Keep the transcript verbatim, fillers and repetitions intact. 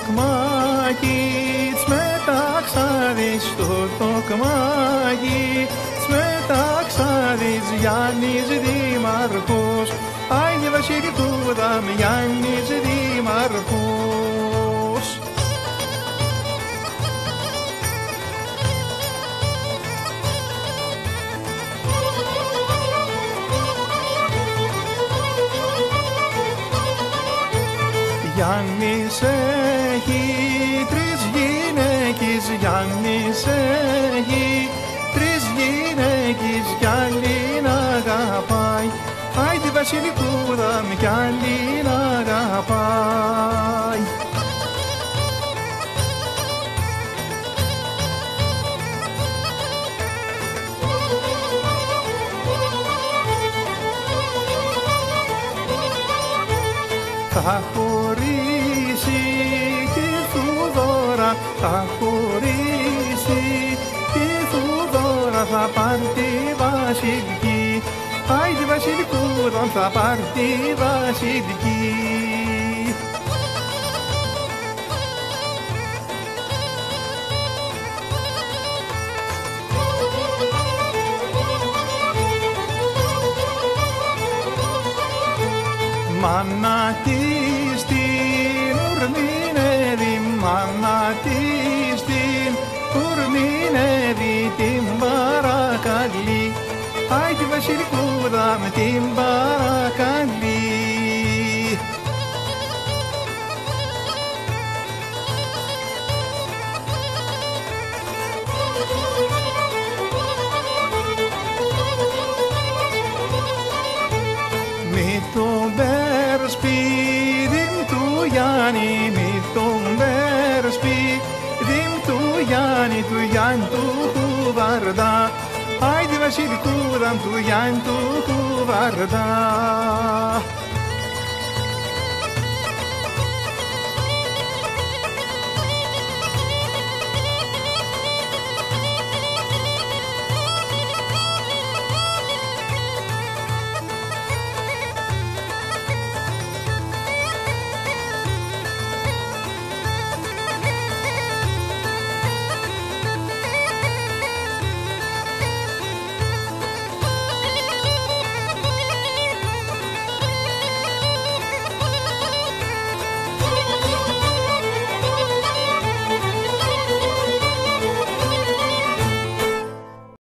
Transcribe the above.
τοκμάκι, μεταξάδεις στο τοκμάκι, μεταξάδεις Γιάννης Δήμαρχος, άιντε Βασιλικούδα με Γιάννης Δήμαρχος. Γιάννης έχει τρεις γυναίκες, Γιάννης έχει τρεις γυναίκες κι άλλην αγαπάει. Άιντε Βασιλικούδα με κι άλλην αγαπάει. Θα χωρίσει τη Θουδόρα, θα χωρίσει τη Θουδόρα, θα πάρει τη βασιλική. Άιντε Βασιλικούδα, θα πάρει τη βασιλική. Μάνα της την ουρμηνεύει, μάνα της την ουρμηνεύει, την παρακαλεί. Άιντε Βασιλικούδα με την παρακαλεί. Μη τον πέρς πηδήμ του Γιάννη, μη τον πέρς πηδήμ του Γιάννη, του Γιάννη του Κουβαρδά. Άιντε Βασιλικούδα του Γιάννη του Κουβαρδά.